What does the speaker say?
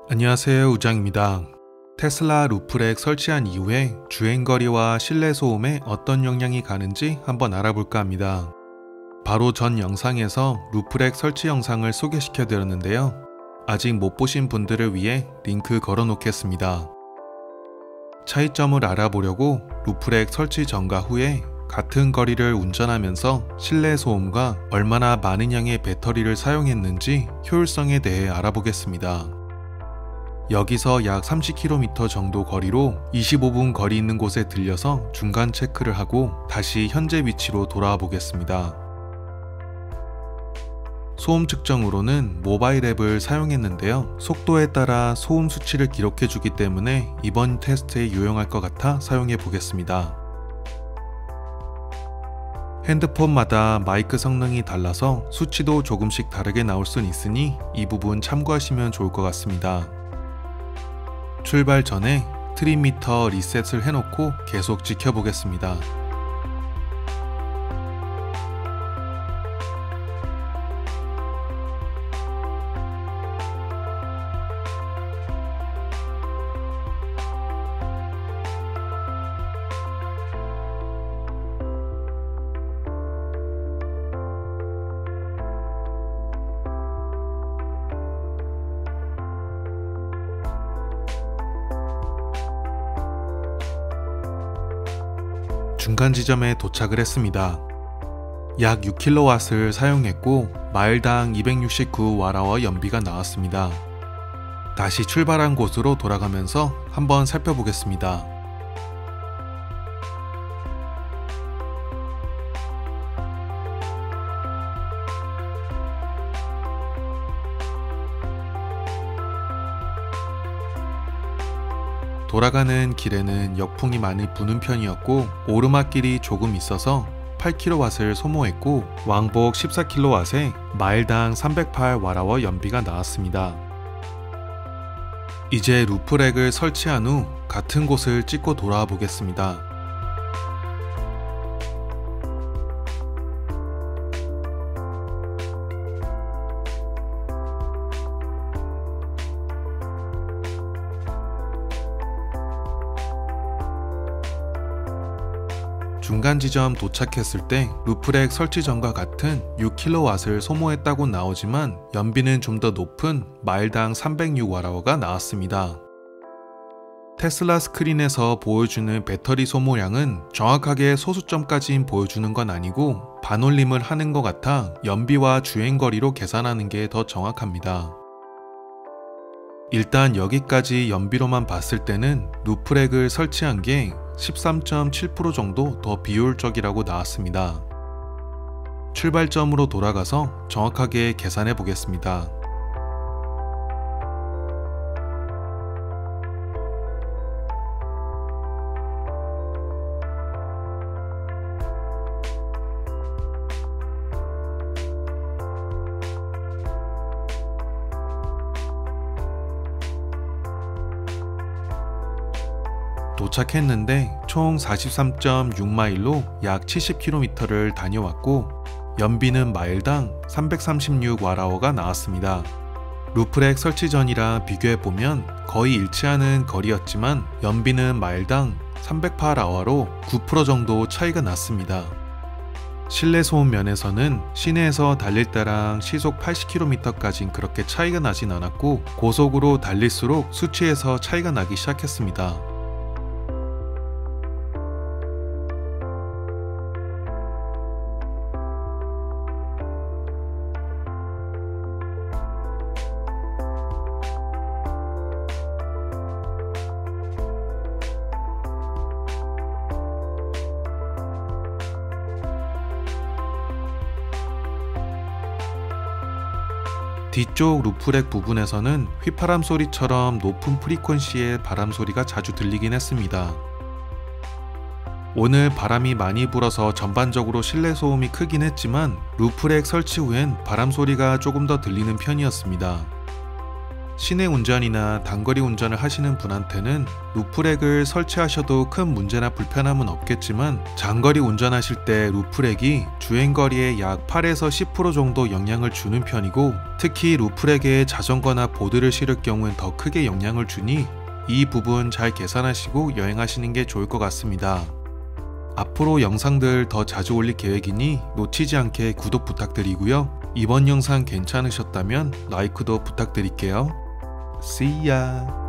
안녕하세요, 우장입니다. 테슬라 루프렉 설치한 이후에 주행거리와 실내 소음에 어떤 영향이 가는지 한번 알아볼까 합니다. 바로 전 영상에서 루프렉 설치 영상을 소개시켜 드렸는데요. 아직 못 보신 분들을 위해 링크 걸어 놓겠습니다. 차이점을 알아보려고 루프렉 설치 전과 후에 같은 거리를 운전하면서 실내 소음과 얼마나 많은 양의 배터리를 사용했는지 효율성에 대해 알아보겠습니다. 여기서 약 30km 정도 거리로 25분 거리 있는 곳에 들려서 중간 체크를 하고 다시 현재 위치로 돌아와 보겠습니다. 소음 측정으로는 모바일 앱을 사용했는데요. 속도에 따라 소음 수치를 기록해 주기 때문에 이번 테스트에 유용할 것 같아 사용해 보겠습니다. 핸드폰마다 마이크 성능이 달라서 수치도 조금씩 다르게 나올 순 있으니 이 부분 참고하시면 좋을 것 같습니다. 출발 전에 트림미터 리셋을 해놓고 계속 지켜보겠습니다. 중간 지점에 도착을 했습니다. 약 6kW를 사용했고 마일당 269Wh 연비가 나왔습니다. 다시 출발한 곳으로 돌아가면서 한번 살펴보겠습니다. 돌아가는 길에는 역풍이 많이 부는 편이었고 오르막길이 조금 있어서 8kW를 소모했고 왕복 14kW에 마일당 308Wh 연비가 나왔습니다. 이제 루프렉을 설치한 후 같은 곳을 찍고 돌아와 보겠습니다. 중간 지점 도착했을 때 루프렉 설치 전과 같은 6kW를 소모했다고 나오지만 연비는 좀 더 높은 마일당 306Wh가 나왔습니다. 테슬라 스크린에서 보여주는 배터리 소모량은 정확하게 소수점까지 보여주는 건 아니고 반올림을 하는 것 같아 연비와 주행거리로 계산하는 게 더 정확합니다. 일단 여기까지 연비로만 봤을 때는 루프렉을 설치한 게 13.7% 정도 더 비효율적이라고 나왔습니다. 출발점으로 돌아가서 정확하게 계산해 보겠습니다. 도착했는데 총 43.6마일로 약 70km를 다녀왔고 연비는 마일당 336Wh가 나왔습니다. 루프렉 설치 전이랑 비교해보면 거의 일치하는 거리였지만 연비는 마일당 308W로 9% 정도 차이가 났습니다. 실내 소음 면에서는 시내에서 달릴 때랑 시속 80km까진 그렇게 차이가 나진 않았고 고속으로 달릴수록 수치에서 차이가 나기 시작했습니다. 뒤쪽 루프렉 부분에서는 휘파람 소리처럼 높은 프리퀀시의 바람 소리가 자주 들리긴 했습니다. 오늘 바람이 많이 불어서 전반적으로 실내 소음이 크긴 했지만 루프렉 설치 후엔 바람 소리가 조금 더 들리는 편이었습니다. 시내 운전이나 단거리 운전을 하시는 분한테는 루프렉을 설치하셔도 큰 문제나 불편함은 없겠지만 장거리 운전하실 때 루프렉이 주행거리에 약 8에서 10% 정도 영향을 주는 편이고, 특히 루프렉에 자전거나 보드를 실을 경우엔 더 크게 영향을 주니 이 부분 잘 계산하시고 여행하시는 게 좋을 것 같습니다. 앞으로 영상들 더 자주 올릴 계획이니 놓치지 않게 구독 부탁드리고요. 이번 영상 괜찮으셨다면 라이크도 부탁드릴게요. See ya!